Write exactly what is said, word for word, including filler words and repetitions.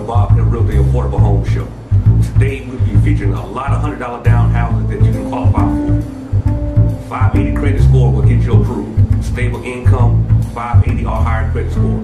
Bob Hill Realty Affordable Home Show. Today we'll be featuring a lot of one hundred dollar down houses that you can qualify for. five eighty credit score will get you approved. Stable income, five eighty or higher credit score.